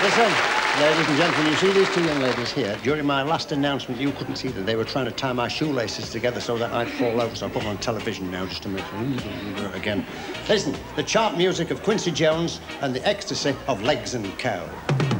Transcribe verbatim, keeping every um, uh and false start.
Listen, ladies and gentlemen, you see these two young ladies here? During my last announcement, you couldn't see that they were trying to tie my shoelaces together so that I'd fall over, so I put them on television now just to make sure. Again. Listen, the chart music of Quincy Jones and the ecstasy of Legs and Cow.